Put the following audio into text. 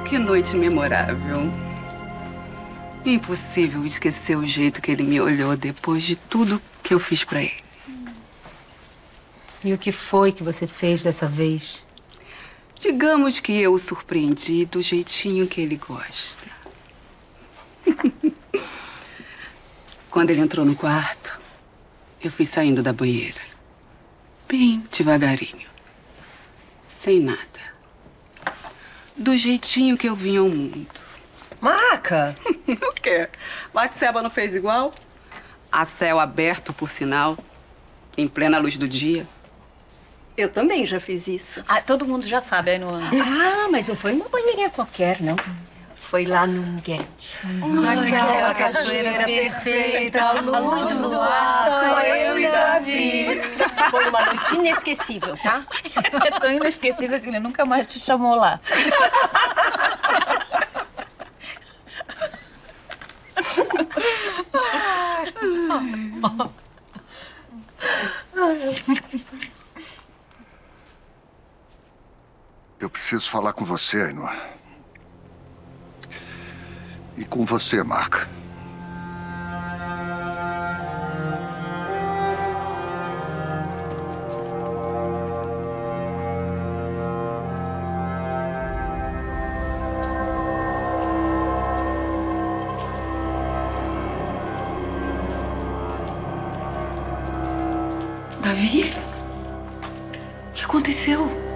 Que noite memorável. Impossível esquecer o jeito que ele me olhou depois de tudo que eu fiz pra ele. E o que foi que você fez dessa vez? Digamos que eu o surpreendi do jeitinho que ele gosta. Quando ele entrou no quarto, eu fui saindo da banheira. Bem devagarinho. Sem nada. Do jeitinho que eu vim ao mundo. Maca! O quê? Batseba não fez igual? A céu aberto, por sinal. Em plena luz do dia. Eu também já fiz isso. Ah, todo mundo já sabe, aí no ano. Ah, mas não foi numa banheirinha qualquer, não. Foi lá num Guedes. Aquela cachoeira perfeita, a luz do luar, só eu e Davi. Foi uma noite inesquecível, tá? É tão inesquecível que ele nunca mais te chamou lá. Eu preciso falar com você, Ainhoa. E com você, Maca. Davi? O que aconteceu?